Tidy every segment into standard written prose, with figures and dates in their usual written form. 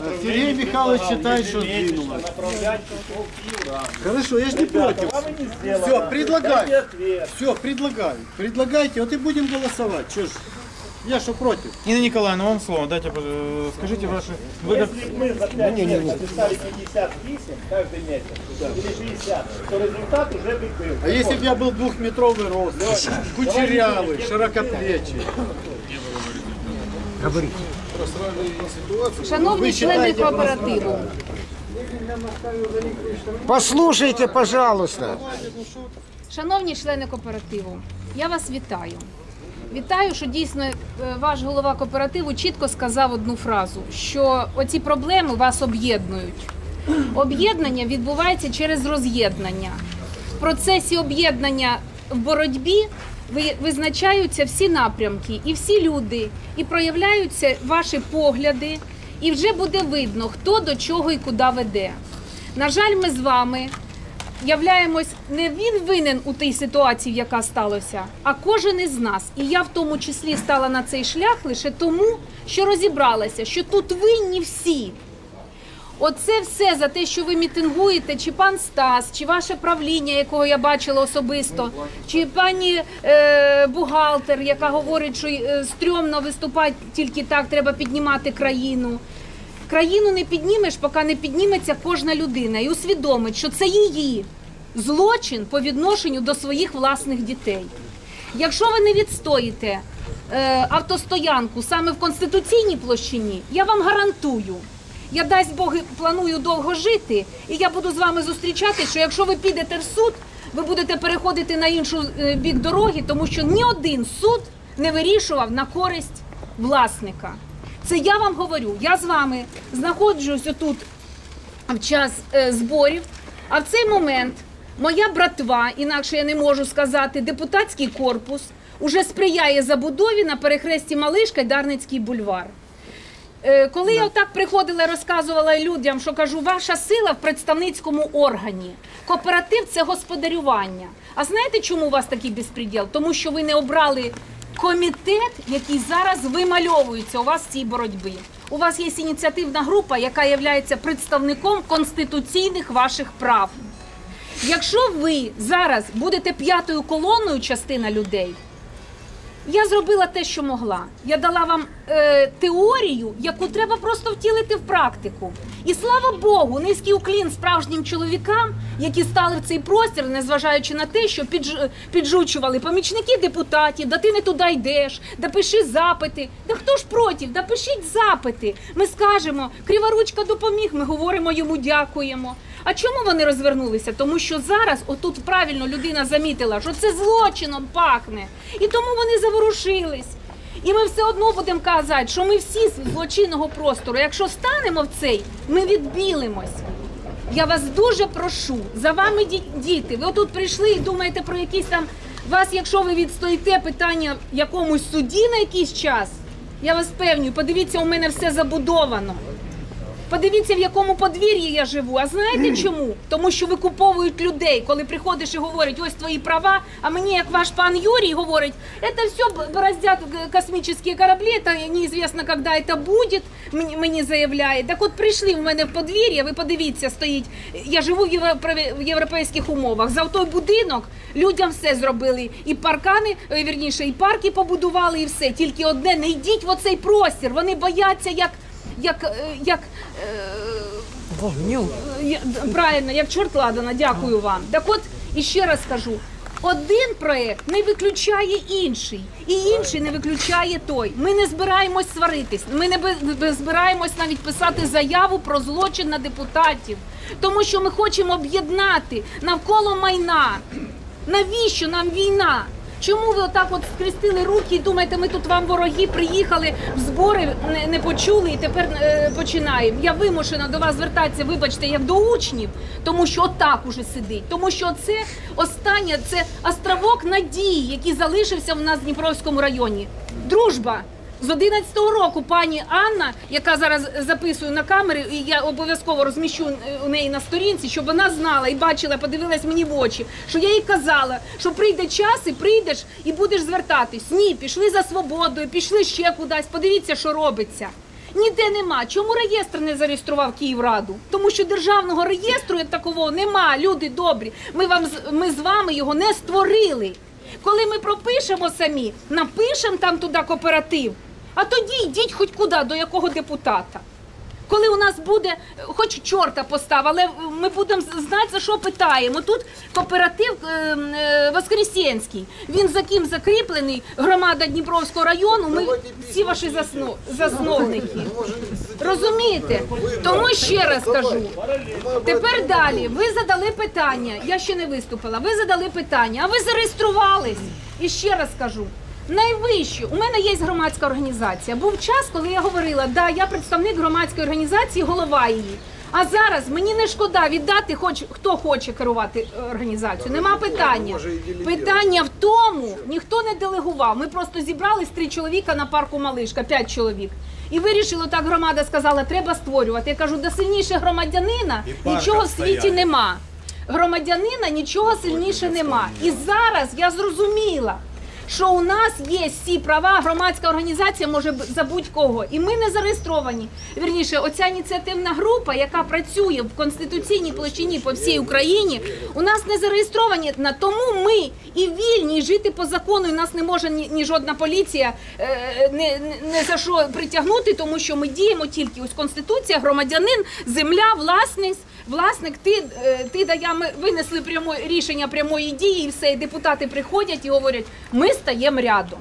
Сергей Михайлович считает, что сдвинулось. Хорошо, я же не против. Все, предлагай. Все, предлагай. Предлагайте, вот и будем голосовать. Что ж, я что против? Инна Николаевна, вам слово. Дайте, скажите ваши... Если мы за 5 лет написали 50 писем каждый месяц, или 60, то результат уже бы был. А если бы я был двухметровый рост, кучерявый, широкоплечий? Шановні члени кооперативу, Послушайте, пожалуйста. шановні члени кооперативу, я вас вітаю. Вітаю, що дійсно ваш голова кооперативу чітко сказав одну фразу, що оці проблеми вас об'єднують. Об'єднання відбувається через роз'єднання. В процесі об'єднання в боротьбі визначаються всі напрямки і всі люди, і проявляються ваші погляди, і вже буде видно, хто до чого і куди веде. На жаль, ми з вами являємось, не він винен у тій ситуації, яка сталася, а кожен із нас. І я в тому числі стала на цей шлях лише тому, що розібралася, що тут винні всі. Оце все за те, що ви мітингуєте, чи пан Стас, чи ваше правління, якого я бачила особисто, чи пані бухгалтер, яка говорить, що стрьомно виступати тільки так, треба піднімати країну. Країну не піднімеш, поки не підніметься кожна людина і усвідомить, що це її злочин по відношенню до своїх власних дітей. Якщо ви не відстоїте автостоянку саме в Конституційній площині, я вам гарантую, я, дасть Бог, планую довго жити, і я буду з вами зустрічати, що якщо ви підете в суд, ви будете переходити на інший бік дороги, тому що ні один суд не вирішував на користь власника. Це я вам говорю, я з вами знаходжусь отут в час зборів, а в цей момент моя братва, інакше я не можу сказати, депутатський корпус, уже сприяє забудові на перехресті Малишка і Дарницький бульвар. Коли я отак приходила і розказувала людям, що кажу, ваша сила в представницькому органі, кооператив – це господарювання. А знаєте, чому у вас такий безпреділ? Тому що ви не обрали комітет, який зараз вимальовується у вас в цій боротьбі. У вас є ініціативна група, яка є представником конституційних ваших прав. Якщо ви зараз будете п'ятою колоною, частина людей, я зробила те, що могла. Я дала вам теорію, яку треба просто втілити в практику. І слава Богу, низький уклін справжнім чоловікам, які стали в цей простір, незважаючи на те, що піджучували помічники депутатів, да ти не туди йдеш, да пиши запити. Да хто ж проти? Да пишіть запити. Ми скажемо, Криворучка допоміг, ми говоримо йому дякуємо. А чому вони розвернулися? Тому що зараз, отут правильно людина замітила, що це злочином пахне. І тому вони заворушились. І ми все одно будемо казати, що ми всі з злочинного простору, якщо станемо в цей, ми відбілимось. Я вас дуже прошу, за вами діти, ви отут прийшли і думаєте про якісь там, вас, якщо ви відстоїте питання в якомусь суді на якийсь час, я вас впевнюю, подивіться, у мене все забудовано. Подивіться, в якому подвір'ї я живу. А знаєте чому? Тому що викуповують людей, коли приходиш і говорять, ось твої права, а мені, як ваш пан Юрій, говорить, це все бороздять космічні кораблі, це неізвісно, коли це буде, мені заявляє. Так от прийшли в мене в подвір'я, ви подивіться, стоїть, я живу в європейських умовах, за той будинок людям все зробили, і паркани, вірніше, і парки побудували, і все. Тільки одне, не йдіть в оцей простір, вони бояться, правильно, як чорт ладана, дякую вам. Так от, іще раз скажу, один проєкт не виключає інший, і інший не виключає той. Ми не збираємось сваритись, ми не збираємось навіть писати заяву про злочин на депутатів, тому що ми хочемо об'єднати навколо майна. Навіщо нам війна? Чому ви отак от скрестили руки і думаєте, ми тут вам вороги, приїхали, в збори не почули і тепер починаємо? Я вимушена до вас звертатися, вибачте, як до учнів, тому що отак уже сидить. Тому що це останнє, це островок надії, який залишився в нас в Дніпровському районі. Дружба. З 11-го року пані Анна, яка зараз записує на камери, і я обов'язково розміщу у неї на сторінці, щоб вона знала і бачила, подивилась мені в очі, що я їй казала, що прийде час і прийдеш і будеш звертатись. Ні, пішли за свободою, пішли ще кудись, подивіться, що робиться. Ніде нема. Чому реєстр не зареєстрував Київраду? Тому що державного реєстру як такого нема, люди добрі. Ми з вами його не створили. Коли ми пропишемо самі, напишемо там туди кооператив, а тоді йдіть хоч куди, до якого депутата. Коли у нас буде, хоч чорта постав, але ми будемо знати, за що питаємо. Тут кооператив Воскресенський, він за ким закріплений, громада Дніпровського району, ми всі ваші засновники. Розумієте? Тому ще раз кажу. Тепер далі, ви задали питання, я ще не виступила, ви задали питання, а ви зареєструвались. І ще раз кажу. Найвище, у мене є громадська організація. Був час, коли я говорила, да, я представник громадської організації, голова її. А зараз мені не шкода віддати, хоч хто хоче керувати організацією. Нема питання. Питання в тому, ніхто не делегував. Ми просто зібрались 3 чоловіка на парку Малишка, 5 чоловік. І вирішили, так громада сказала, треба створювати. Я кажу, до сильніше громадянина нічого в світі нема. Громадянина нічого сильніше нема. І зараз я зрозуміла, що у нас є всі права, громадська організація може за будь-кого. І ми не зареєстровані. Вірніше, оця ініціативна група, яка працює в конституційній площині по всій Україні, у нас не зареєстровані. Тому ми і вільні, і жити по закону, і нас не може ні жодна поліція не за що притягнути, тому що ми діємо тільки. Ось Конституція, громадянин, земля, власник, ти да я, ми винесли рішення прямої дії, і все, і депутати приходять і говорять, ми стаємо рядом.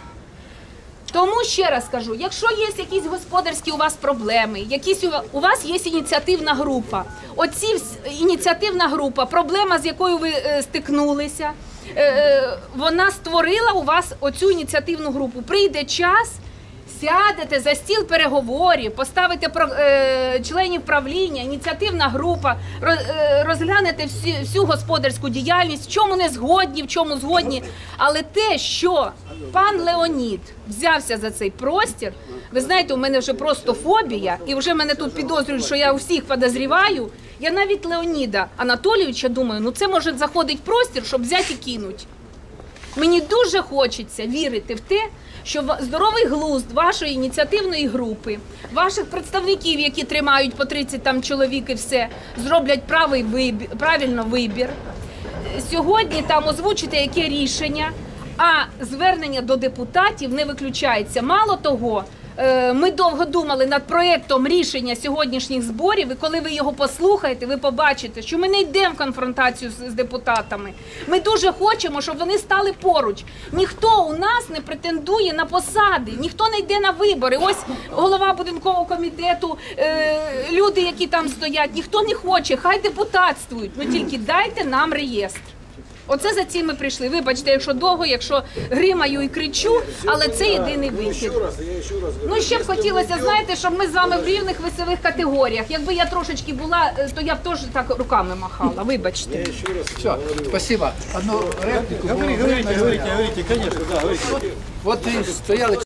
Тому ще раз кажу, якщо є якісь господарські у вас проблеми, у вас є ініціативна група, ініціативна група, проблема, з якою ви стикнулися, вона створила у вас оцю ініціативну групу. Прийде час, сядете за стіл переговорів, поставите членів правління, ініціативна група, розглянете всю господарську діяльність, в чому не згодні, в чому згодні. Але те, що пан Леонід взявся за цей простір, ви знаєте, у мене вже просто фобія, і вже мене тут підозрюють, що я усіх підозрюваю. Я навіть Леоніда Анатолійовича думаю, ну це може заходить в простір, щоб взяти і кинути. Мені дуже хочеться вірити в те, що здоровий глузд вашої ініціативної групи, ваших представників, які тримають по 30 там чоловік і все, зроблять правильно вибір. Сьогодні там озвучите яке рішення, а звернення до депутатів не виключається. Мало того, ми довго думали над проєктом рішення сьогоднішніх зборів, і коли ви його послухаєте, ви побачите, що ми не йдемо в конфронтацію з депутатами. Ми дуже хочемо, щоб вони стали поруч. Ніхто у нас не претендує на посади, ніхто не йде на вибори. Ось голова будинкового комітету, люди, які там стоять, ніхто не хоче, хай депутатствують, ну тільки дайте нам реєстр. Оце за цим ми прийшли. Вибачте, якщо довго, якщо гримаю і кричу, але це єдиний вихід. Ну, ще б хотілося, знаєте, щоб ми з вами в рівних весових категоріях. Якби я трошечки була, то я б теж так руками махала. Вибачте. Все, спасибо. Одну реплику. Говорите, конечно, да, говорите. Вот и стояли